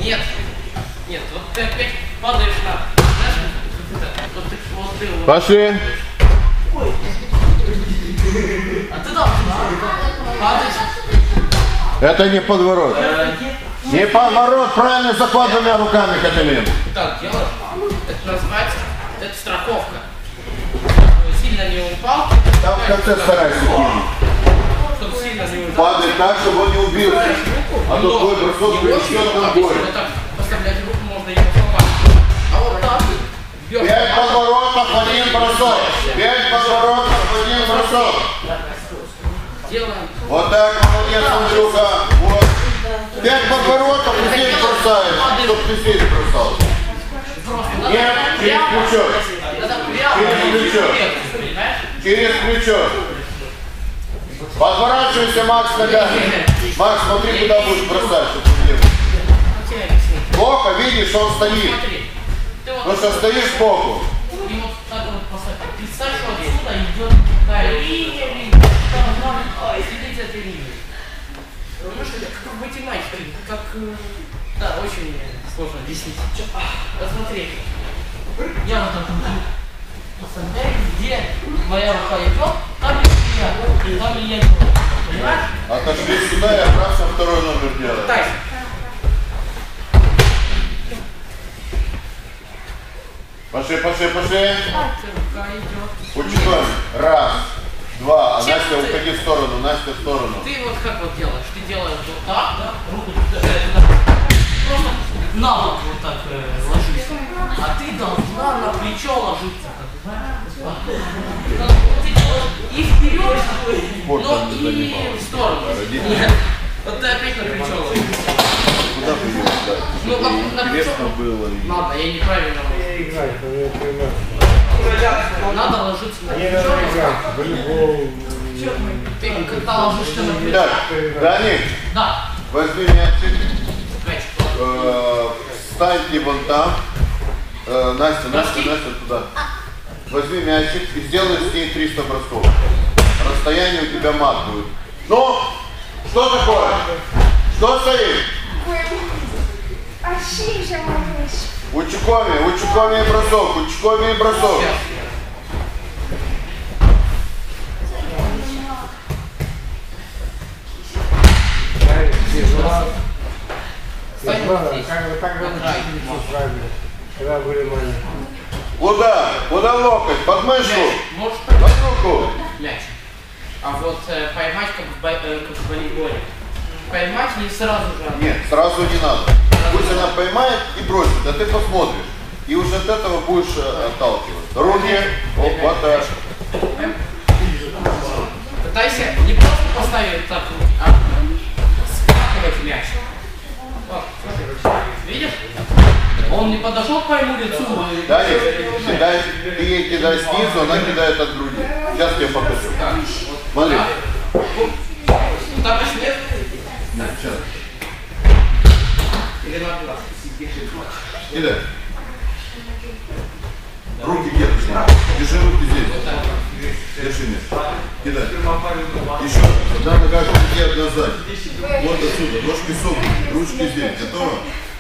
Нет. Нет, вот ты опять падаешь на... Пошли. А ты должна падать. Это не подворот. Не подворот, правильно захват двумя руками, Каталин. Так, делаешь. Это называется, это страховка. Сильно не упал. Там в конце старайся кинуть. Чтобы сильно не упал. Падай так, чтобы он не убился. А то твой бросок принесет нам горе. Вот так поставлять руку, можно его сломать. А вот так. 5 подворотов, 1 бросок. 5 подворотов, 1 бросок. Делаем. Вот так, молодец, Андрюха. Вот. 5 подворотов, и здесь бросаешь, чтоб ты здесь бросал. Нет, через плечо. Через плечо. Через плечо. Подворачивайся, Макс, ногами. Макс, смотри, куда будешь бросать, чтобы не было. Плохо, видишь, он стоит. Потому что стоишь сбоку. И вот так вот поставь. Представь, что отсюда идет такая линия. Следите этой линии. Понимаешь, это как в математике, как... Да, очень сложно объяснить. Посмотри. Я вот так поставляю, где моя рука идет, там и я иду. Понимаешь? Отошли сюда и обратно второй номер делаем. Пытайся. Пошли, пошли, пошли. Рука идет. Учитель. Раз, два. А Настя, уходи в сторону, Настя в сторону. Ты вот как вот делаешь? Ты делаешь вот так, да? Руку просто на бок вот так ложись. А ты должна на плечо ложиться. Ты делаешь и вперед, но и в сторону. Нет. Вот ты опять на плечо ложишься. Куда бы ее дать? Ну, на плечо. Было. Ладно, я неправильно. Надо ложиться на плечо. Ты когда ложишься на плечо? Так, Даник, Да. возьми мячик. Встаньте вон там. Настя, Настя, Настя, туда. Возьми мячик и сделай с ней 300 бросков. Расстояние у тебя мат будет. Ну, что такое? Что стоит? Учукове и бросок, учукове и бросок. Куда? Куда локоть? Под мышку? Под руку? Мяч. А вот поймать как в волейболе. Поймать не сразу же. Нет, сразу не надо. Пусть она поймает и бросит, а ты посмотришь. И уже от этого будешь отталкиваться. Руки, вот так. Пытайся не просто поставить так руки, а схватывать мяч. Вот, смотри. Видишь? Он не подошел к моему лицу. Далее, ты ей кидай снизу, она кидает от груди. Сейчас я покажу. Так, вот. Смотри. Так, снег. Нет, сейчас. Или на глаз. Кидай. Руки где? Держи руки здесь. Держи мяч. Кидай. Еще. Одна нога впереди, одна сзади. Вот отсюда. Ножки согнуты. Ручки здесь. Готово?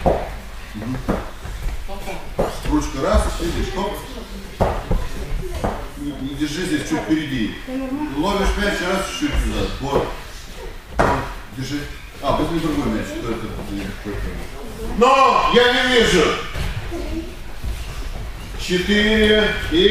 Ручка раз, видишь, стоп. Не держи здесь чуть впереди. Ловишь мяч, раз чуть сюда. Вот. Держи. А, возьми другой мяч. Что это? Но я не вижу. 4 и...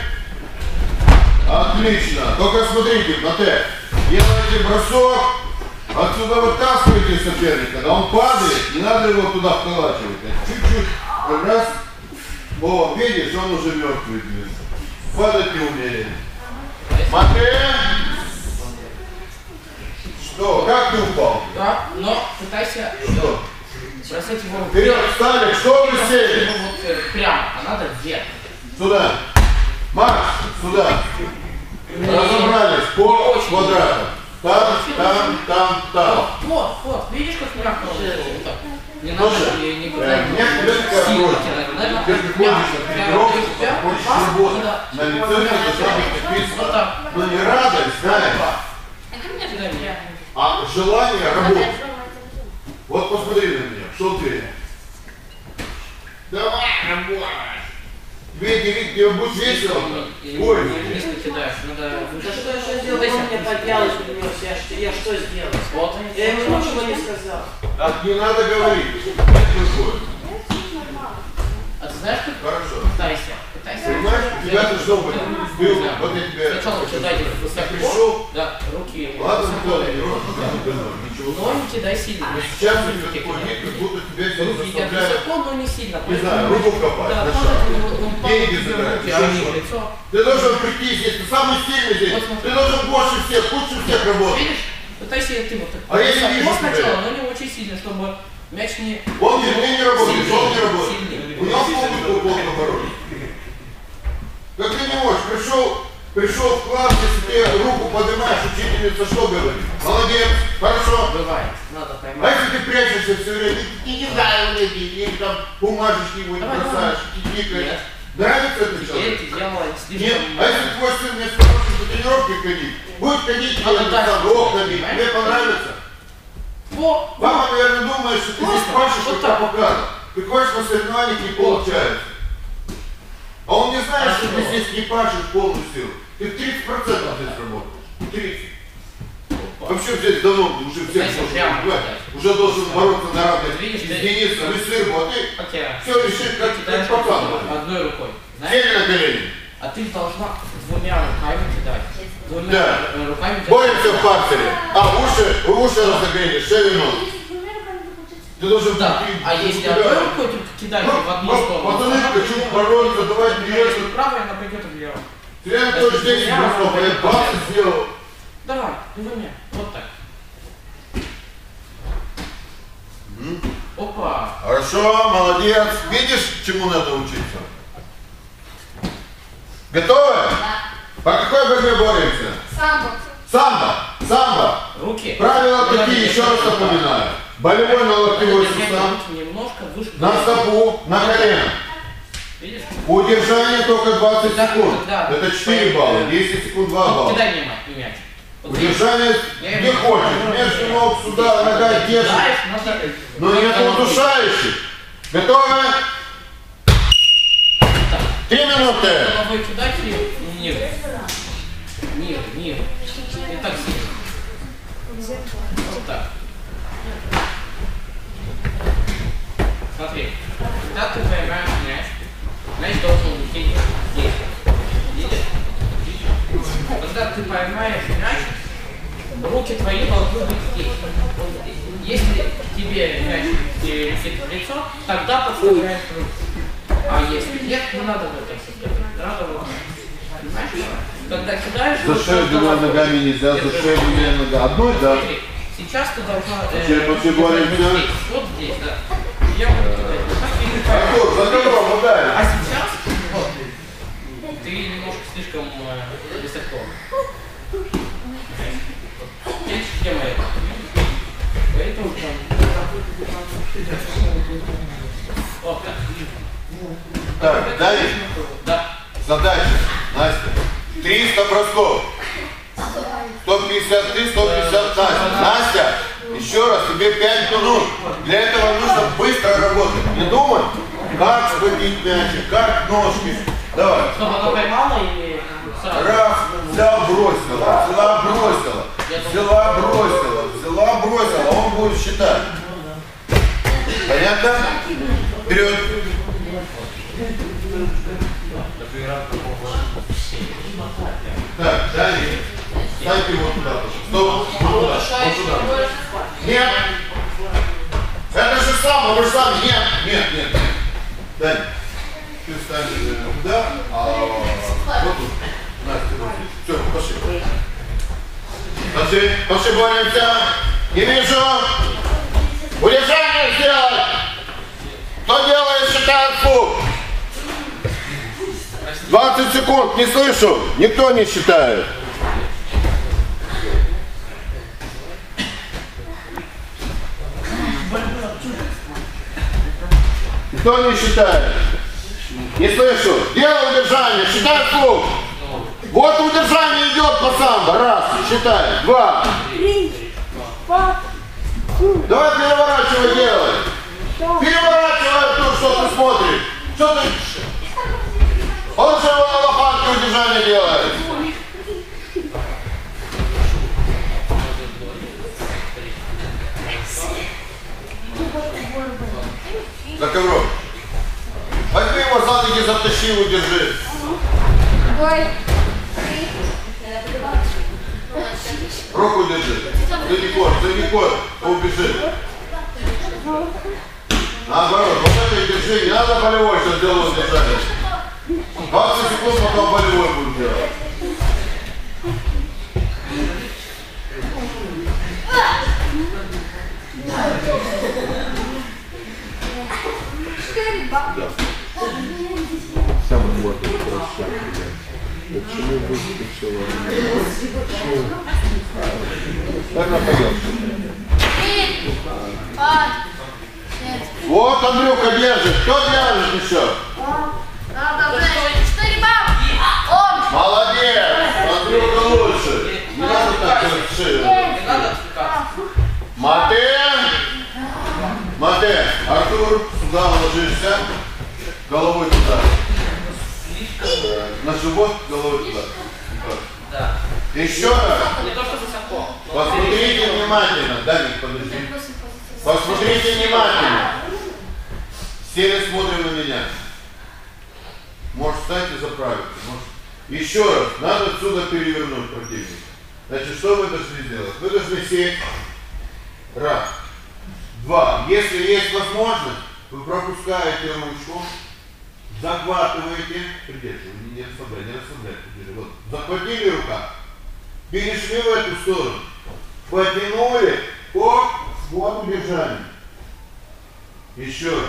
Отлично. Только смотрите, Мате. Делайте бросок. Отсюда вытаскивайте соперника. Когда он падает, не надо его туда вколачивать. Чуть-чуть. Раз. О, видишь, он уже мертвый. Падать не умеет. Мате. Что? Как ты упал? Да, но пытайся что? бросать его вперед. Встали, что вы сели? Вот прямо, а надо вверх. Сюда. Макс, сюда. Разобрались по квадрату. Там. Вот, видишь, как мягко он вот так. Не надо никуда силы кидать. Ты приходишь на тренировку, хочешь работать. На лице должна быть написано, но не радость, знаешь, а желание работать. Вот посмотри на меня, что ты? Тебе будет весело? Ой, низко кидаешь, надо выше. Да что я сейчас сделал? Он меня поднялся, я что сделал? Вот. Я ему ничего не сказал. Так не надо говорить. Это А ты знаешь, как? хорошо. Пытайся. Понимаешь, у тебя должно быть. Ты, Да. вот я тебе Сначала кидай высоко. пришел. Да, руки. Ладно, высоко. Николай, ничего. Но не кидай сильно. Сейчас у тебя такой вид, как будто тебя здесь Руки едят заставляют. высоко, но не сильно. Не знаю, руку копать. Да, на шаг. он падает Деньги тебе в забирать. руки, Еще а не что? в лицо. Ты должен прийти здесь, ты самый сильный здесь. Вот смотри. Ты должен больше всех, лучше всех работать. Видишь? Пытайся ты вот так. А я не вижу высоко тебя. сначала, но не очень сильно, чтобы мяч не... Он не работает, он не работает. Сильнее. У него полностью плохо бороться. Как ты не можешь, пришел в класс, если ты руку поднимаешь, учительница что говорит? Молодец, хорошо. Бывает, надо А поймать. если ты прячешься все время, ты не знаю, или там бумажечки его Давай, бросаешь, и тикаешь. Нет. Нравится это Теперь человек? ты делаешь Нет, слишком... а если твой сын вместо того, чтобы тренировки ходить, будет ходить Надо дальше окнами, понимаешь? тебе понравится? Во! Мама, наверное, думает, что ты здесь Просто пашешь, вот как так. показывал. Ты ходишь на соревнованиях, не получается. А он не знает, что ты Хорошо. здесь не пашешь полностью. Ты 30% здесь работаешь. 30. Вообще здесь давно уже всех Знаете, должен, прямо понимаешь? кидать. Уже должен бороться на равных. Видишь, ты- Извиниться, вы сын, вот ты Хотя... все решит, как кидаешь пацан. одной рукой. Знаешь? Сели на колени. А ты должна двумя руками кидать. Двумя Да. руками кидать. Боремся в партере. А, уши разогрели, шею ног. Ты должен... Да. ты- А ты- если тебя- одной рукой только кидать в одну сторону... Пацаны, она хочу пойдет бороться, давай влево. вперед. Правая, она пойдет влево. Ты реально тоже 10 бросов, а я 20 сделал. Давай, двумя. Вот так. Опа. Хорошо, молодец. Видишь, чему надо учиться? Готовы? По какой борьбе боремся? Самбо. Самбо. Руки. Правила Надо такие, еще раз держать вот так. напоминаю. Болевой на локтевой Надо держать сустав, руки немножко выше. на стопу, на колено. Видишь? Удержание только 20 Да, секунд. да. Это 4 балла, 10 секунд 2 Вот балла. кидай мне мяч. Вот Удержание Я не его- хочешь. Между ног сюда, нога держит. кидаешь, надо... Но не удушающих. Готовы? 3 минуты. Головой кидать и ниже. Ниже. Не так сильно. Вот так. Смотри. Когда ты поймаешь мяч должен лететь здесь. Видишь? Когда ты поймаешь мяч, руки твои должны быть здесь. Если тебе мяч летит в лицо, тогда подставляешь руку. А если нет, не надо вот так составлять. Надо вот так. Понимаешь? Когда кидаешь... За вот шею просто двумя вот ногами нельзя, за держи. шею двумя ногами. Одной, да? Смотри, сейчас ты должна... Пошли боремся. здесь, вот здесь, да. Я буду кидать. Так и не поймешь. Артур, за кого ударил? А сейчас, вот, ты немножко слишком высоко. Видишь, где моя? Поэтому там... Вот так. Так, Давид, Да. задача, Настя. 300 бросков. 150 ты, 150 Настя. Настя, еще раз, тебе 5 минут. Для этого нужно быстро работать. Не думай, как схватить мячик, как ножки. Давай. Чтобы она поймала или сразу? Раз, взял, бросила, взяла, бросила, взяла, бросила, взяла, бросила. Он будет считать. Понятно? Вперед. Так, Давид, ставьте его туда. Стоп, туда, вот туда. Нет. Это же самое, вы же сами. Нет. Давид, ты ставишь туда, а вот тут. Настя, вот здесь. Все, пошли. Пошли, боремся. Не вижу. Удержание сделать. Кто делает, считает звук. 20 секунд, не слышу. Никто не считает. Кто не считает? Не слышу. Делай удержание, считай звук. Вот удержание идет по самбо. Раз, считай. Два. Давай переворачивай, делай. Переворачивай то, что ты смотришь. Что ты За ковром. Возьми его за ноги, затащи его, держи. Руку держи. Далеко, убежит. Наоборот, вот это держи, не надо болевой, что сделал держание. 20 секунд, потом болевой будем делать. Да. Самый модный просто. Почему выскочила? Так нападешь. Вот Андрюха держит. Кто держит еще? Молодец! Андрюха лучше. Не надо так шею. Не надо отвлекаться. Мате, Артур, сюда ложишься. Головой туда. На живот, головой туда. Да. Еще раз. Не то, что высоко. Посмотрите внимательно. Даник, подожди. Посмотрите внимательно. Все смотрим на меня. Можешь встать и заправиться. Еще раз. Надо отсюда перевернуть противника. Значит, что вы должны сделать? Вы должны сесть. Раз. Два. Если есть возможность, вы пропускаете ручку, захватываете, придерживайте, не расслабляйте. Вот. Захватили рука, перешли в эту сторону, потянули, оп, вот удержание. Еще раз.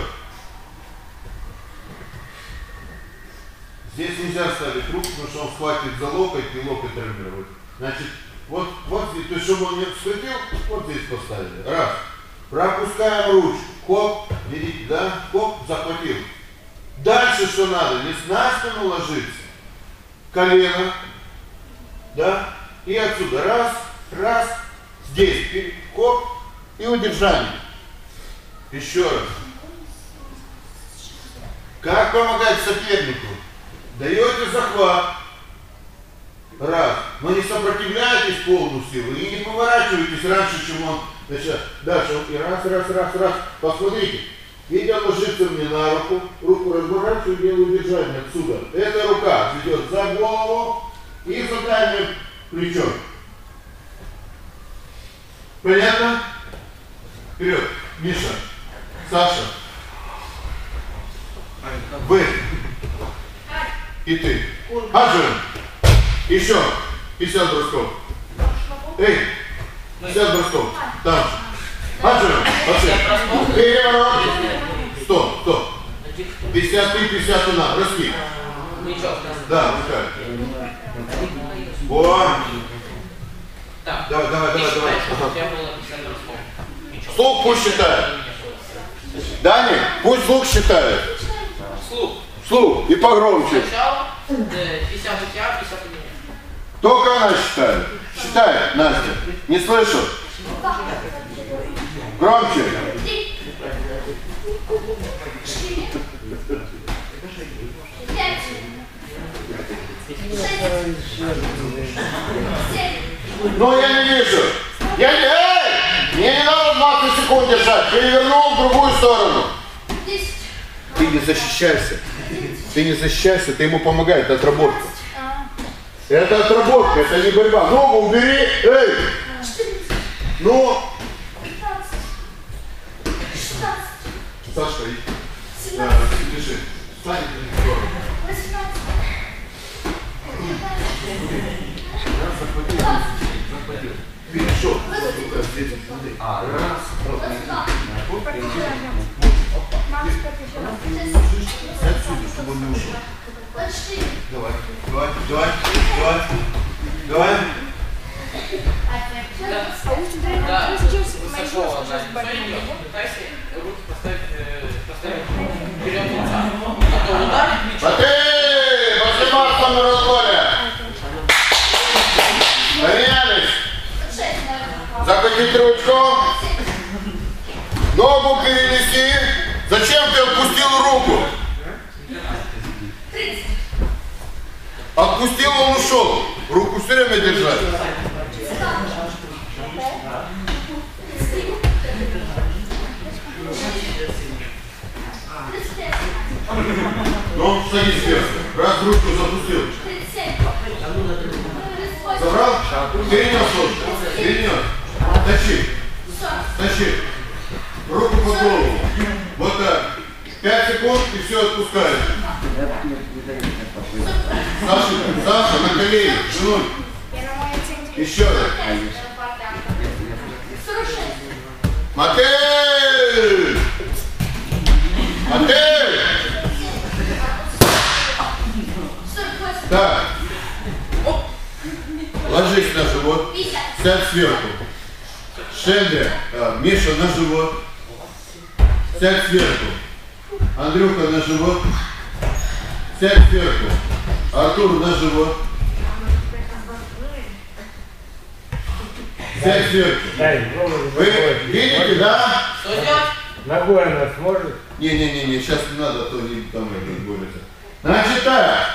Здесь нельзя ставить руку, потому что он схватит за локоть и локоть травмирует. Значит, вот здесь, то есть, чтобы он не схватил, вот здесь поставили. Раз. Пропускаем ручку. Хоп, видите, да? Хоп, захватил. Дальше что надо? Не на спину ложиться. Колено. Да? И отсюда. Раз. Здесь. Хоп. И удержание. Еще раз. Как помогать сопернику? Даете захват. Раз. Но не сопротивляетесь полную силу и не поворачиваетесь раньше, чем он начинает. Дальше. И раз. Посмотрите. Видите, он ложится мне на руку. Руку разворачиваю, делаю удержание отсюда. Эта рука ведет за голову и за дальнее плечо. Понятно? Вперед. Миша. Саша. Вы. И ты. Аджин. Еще 50 бросков. Эй, 50 бросков. Там же. Аджин. Переворот. Стоп. 50 ты, 50 она. Броски. Да, пускай. О. Давай. Слух пусть считает. Дани, пусть слух считает. Слух. И погромче. Сначала 50 у тебя, 50 у меня. Только она считает. Считает, Настя. Не слышу. Громче. Ну, я не вижу. Мне не надо 20 секунд держать. Перевернул в другую сторону. Ты не защищайся. Ты ему помогай, это отработка. Это отработка, это не борьба. Ногу убери, эй! Ну! Сашка, лежи. Встань, захватил. Перешел. Раз. Отсюда, чтобы он не ушел. Давай. Да, высоко пытайся руки поставить вперед лица. А то ударить мячом. Подниматься на разгоне. Поменялись. Захватить ручку. Ногу перенеси. Зачем ты отпустил руку? Отпустил, он ушел. Руку все время держать. Ну, садись сверху. Раз ручку запустил. Забрал? Перенес лучше. Перенес. Тащи. Тащи. Руку под голову. Вот так. 5 секунд и все отпускаешь. Саша, на колени. Женуй. Еще раз. Мотель! Мотель! Так. Ложись на живот. Сядь сверху. Шендер, Миша на живот. Сядь сверху. Андрюха на живот. Сядь сверху. Артур на живот. Сядь сверху. Вы видите, да? Что делать? Ногой она сможет? Не, сейчас не надо, а то не там это борется. Значит так.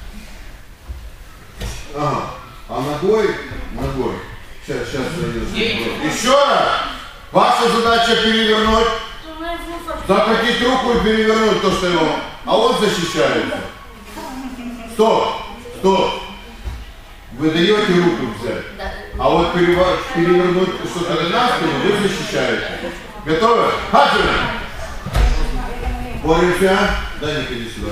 Ага. А ногой. Сейчас еще раз. Ваша задача перевернуть. Захватить руку и перевернуть то, что его. А он защищается. Стоп. Вы даете руку взять. А вот перевернуть что-то на спину, вы защищаете. Готовы? Хатина! Боремся. Дай, Ник, иди сюда.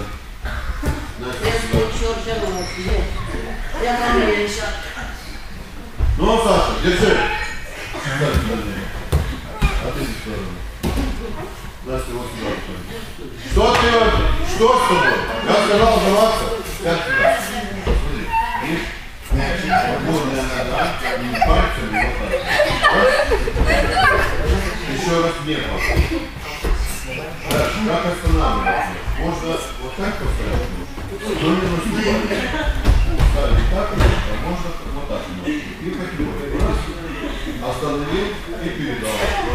Ну, Саша, держи. А ты здесь сторону. Настя, вот сюда. Что с тобой? Я сказал сдаваться. Сядь сюда. Смотри. Видишь? Мурная нога. Не пальцами, вот так. Еще раз не пошел. Дальше, как останавливаться? Можно вот так поставить, но не наступать. Ставить так, а можно вот так. И потянуть. Раз, остановил и передал.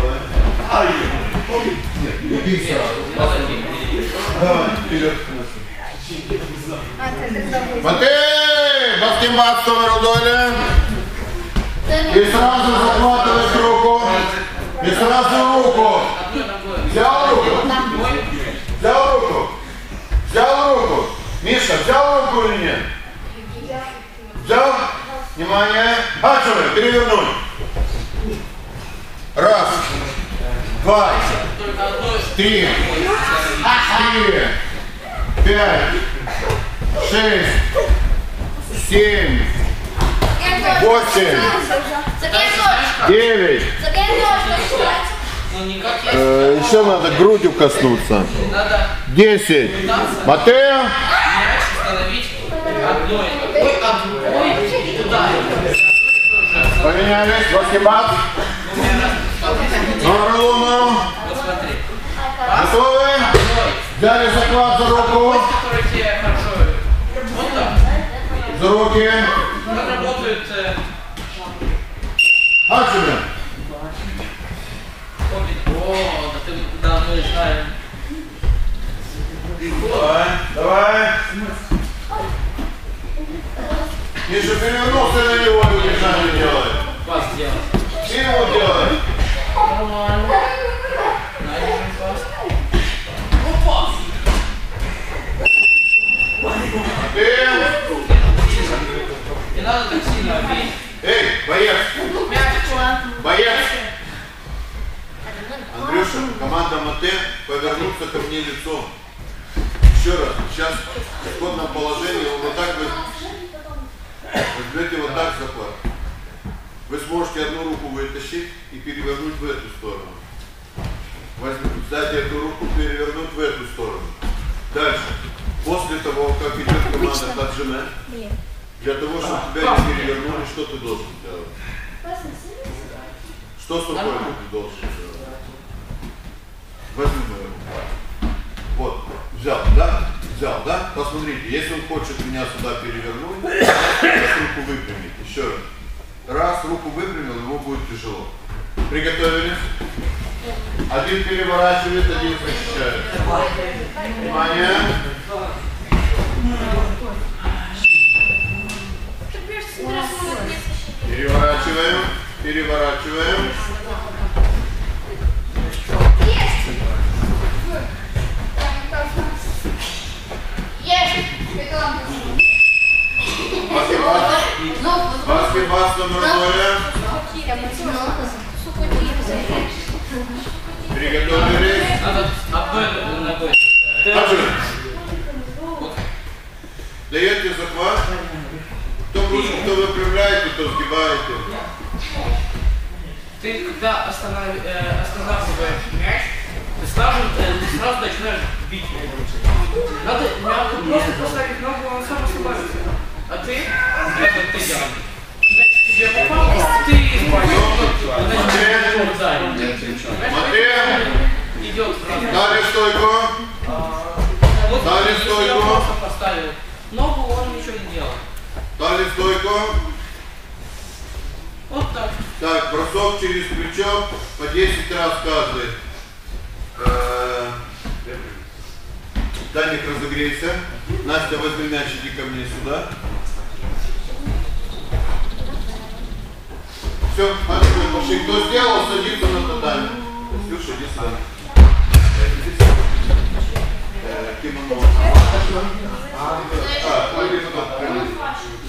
Нет, не бей сразу. Давай, вперед. Матей! Баскетбол номер удоля. И сразу захватываешь руку. И сразу руку. Взял руку. Взял руку. Миша, взял руку или нет? Взял? Внимание. Хачевы, перевернуть. Раз. 2. 3. 4. 5. 6. 7. 8. 9. Еще надо грудью коснуться. 10. Матео. Поменялись. Баскетбол. Луну. Готовы? Взяли захват за руку. За руки. Как работают... Хачевы. О, да мы знаем. Давай. Миша, перевернулся на него и удержание делает. Пас делать. Силу делай. Нормально. Надежим пас. Опа! Не надо так сильно бить. Эй, боец. Боец. Андрюша, команда Мате повернуться ко мне лицом. Еще раз. Сейчас в исходном положении вот так вы возьмете вот так захват. Вы сможете одну руку вытащить и перевернуть в эту сторону. Взять эту руку, перевернуть в эту сторону. Дальше. После того, как идет команда таджиме, для того, чтобы тебя не перевернули, что ты должен делать? Что с рукой ты должен делать? Возьми мою руку. Вот. Взял, да? Взял, да? Посмотрите, если он хочет меня сюда перевернуть, руку выпрямить. Еще раз. Раз руку выпрямил, ему будет тяжело. Приготовились? Один переворачивает, один защищает. Внимание. Переворачиваем. Переворачиваем. Приготовились. Надо одной ногой. Отжим. Даете захват. Кто выпрямляете, то сгибаете. Ты когда останавливаешь мяч, ты сразу начинаешь бить. Надо просто поставить ногу, он сам остановится. А ты, как ты делаешь? Значит, тебе попал, ты начинаешь ударить. Идет. Дали стойку. Дали стойку. Поставил ногу, он ничего не делал. Дали стойку. Вот так. Так, бросок через плечо по 10 раз каждый. Даник, разогрейся. Настя, возьми мяч, иди ко мне сюда. Все, пошли. Кто сделал, садится на татами. Ксюша, иди сюда. Кимоно. Пойди сюда.